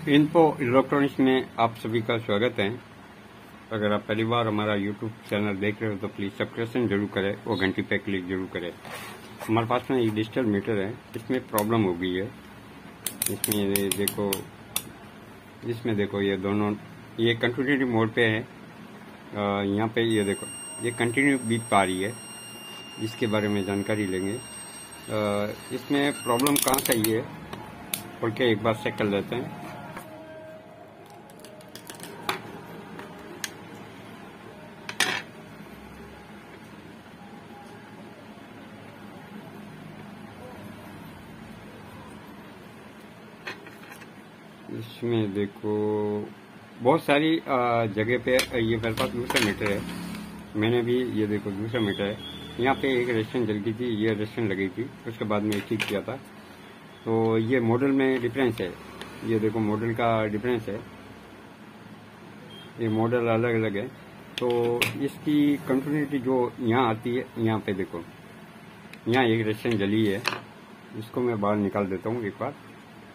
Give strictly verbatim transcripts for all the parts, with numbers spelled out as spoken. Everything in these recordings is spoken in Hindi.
इन्फो इलेक्ट्रॉनिक्स में आप सभी का स्वागत है। अगर आप पहली बार हमारा यूट्यूब चैनल देख रहे हो तो प्लीज़ सब्सक्रिप्शन जरूर करें और घंटी पे क्लिक जरूर करें। हमारे पास में एक डिजिटल मीटर है, इसमें प्रॉब्लम हो गई है। इसमें ये देखो, इसमें देखो ये दोनों, ये कंटिन्यूटी मोड पे है। यहाँ पे ये देखो, ये कंटिन्यू बीप आ रही है। इसके बारे में जानकारी लेंगे। आ, इसमें प्रॉब्लम कहाँ से आई है बोल के एक बार चेक कर लेते हैं। इसमें देखो बहुत सारी जगह पे ये मेरे पास दूसरा मीटर है। मैंने भी ये देखो दूसरा मीटर है। यहाँ पे एक रेजिस्टेंस जल गई थी, ये रेजिस्टेंस लगी थी, उसके बाद में ठीक किया था। तो ये मॉडल में डिफरेंस है। ये देखो मॉडल का डिफरेंस है, ये मॉडल अलग अलग है। तो इसकी कंटिन्यूटी जो यहाँ आती है, यहाँ पे देखो यहाँ एक रेजिस्टेंस जली है। इसको मैं बाहर निकाल देता हूँ एक बार।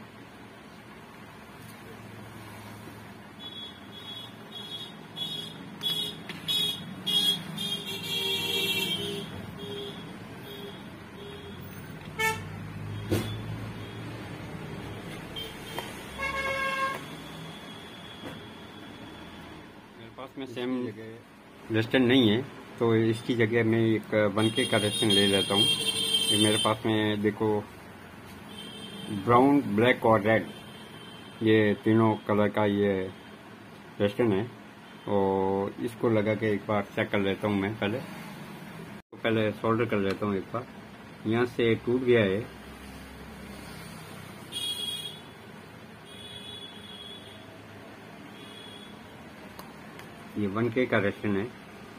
पास में सेम रेजिस्टेंस नहीं है, तो इसकी जगह मैं एक वन के का रेजिस्टेंस ले लेता हूँ। ये मेरे पास में देखो ब्राउन, ब्लैक और रेड, ये तीनों कलर का ये रेजिस्टेंस है। और इसको लगा के एक बार चेक कर लेता हूँ मैं। पहले तो पहले सोल्डर कर लेता हूँ एक बार। यहाँ से टूट गया है। ये वन के का रेजिस्टेंस है।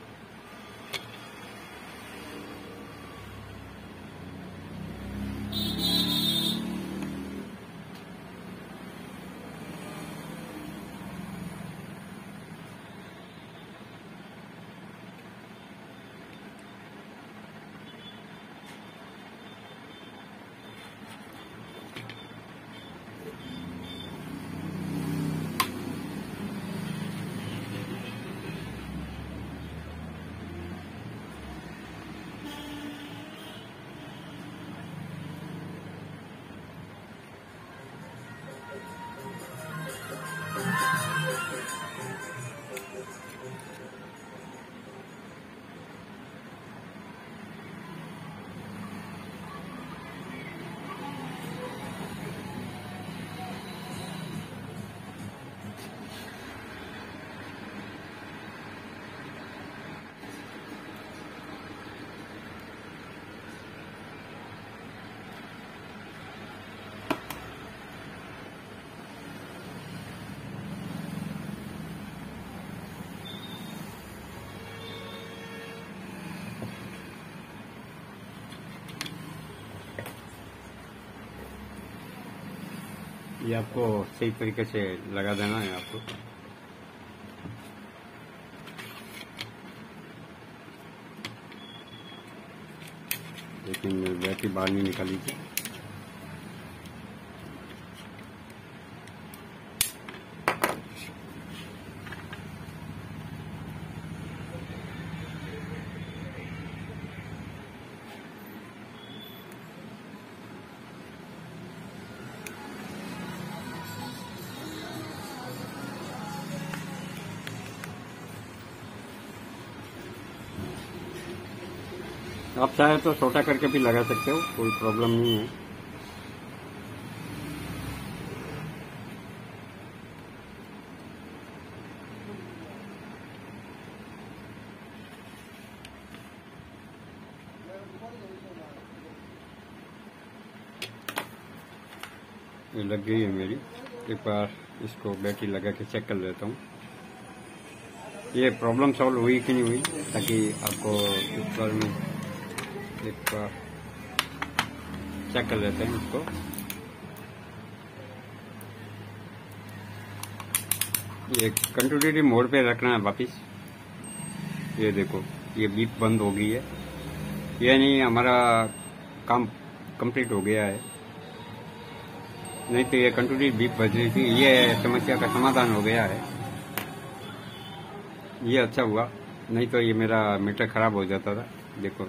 ये आपको सही तरीके से लगा देना है आपको। लेकिन बैटरी बाहर नहीं निकाली थी। आप चाहे तो छोटा करके भी लगा सकते हो, कोई प्रॉब्लम नहीं है। ये लग गई है मेरी। एक बार इसको बैटरी लगा के चेक कर लेता हूँ ये प्रॉब्लम सॉल्व हुई कि नहीं हुई, ताकि आपको इस बार में एक बार चेक कर लेते हैं इसको। ये कंटिन्यूटी मोड पे रखना है वापिस। ये देखो ये बीप बंद हो गई है, यानी हमारा काम कंप्लीट हो गया है। नहीं तो ये कंटिन्यू बीप बज रही थी। ये समस्या का समाधान हो गया है, ये अच्छा हुआ, नहीं तो ये मेरा मीटर खराब हो जाता था। देखो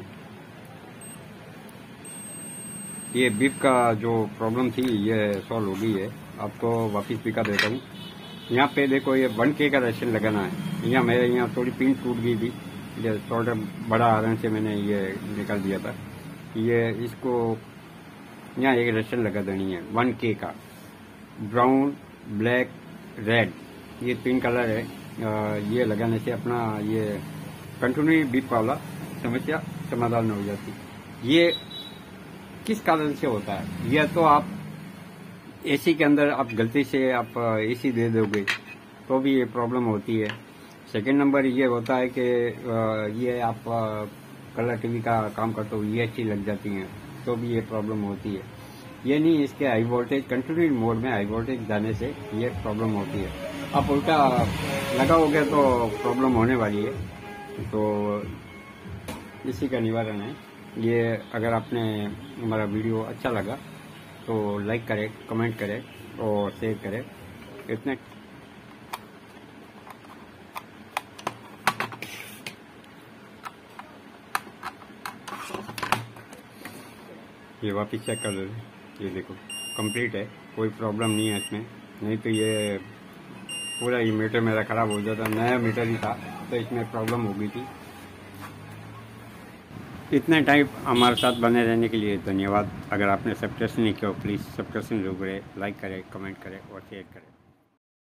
ये बीप का जो प्रॉब्लम थी ये सॉल्व हो गई है। आपको वापस दिखा देता हूँ। यहाँ पे देखो ये वन के का रेशन लगाना है। यहाँ मेरे यहाँ थोड़ी पिन टूट गई थी, ये थोड़ा बड़ा आयरन से मैंने ये निकाल दिया था। ये इसको यहाँ एक रेशन लगा देनी है वन के का, ब्राउन ब्लैक रेड, ये तीन कलर है। आ, ये लगाने से अपना ये कंटिन्यू बीप वाला समस्या समाधान हो जाती। ये किस कारण से होता है? यह तो आप एसी के अंदर आप गलती से आप एसी दे दोगे तो भी ये प्रॉब्लम होती है। सेकंड नंबर ये होता है कि ये आप कलर टीवी का काम करते हो, ये अच्छी लग जाती हैं तो भी ये प्रॉब्लम होती है। ये नहीं, इसके हाई वोल्टेज कंटिन्यू मोड में हाई वोल्टेज जाने से ये प्रॉब्लम होती है। आप उल्टा लगाओगे तो प्रॉब्लम होने वाली है, तो इसी का निवारण है ये। अगर आपने हमारा वीडियो अच्छा लगा तो लाइक करें, कमेंट करें और शेयर करें। इतने ये वापस चेक कर लो, ये देखो कंप्लीट है, कोई प्रॉब्लम नहीं है इसमें। नहीं तो ये पूरा ये मीटर मेरा खराब हो जाता, नया मीटर ही था तो इसमें प्रॉब्लम हो गई थी। इतने टाइम हमारे साथ बने रहने के लिए धन्यवाद। अगर आपने सब्सक्राइब नहीं किया प्लीज़ सब्सक्राइब जरूर करें, लाइक करें, कमेंट करें और शेयर करें।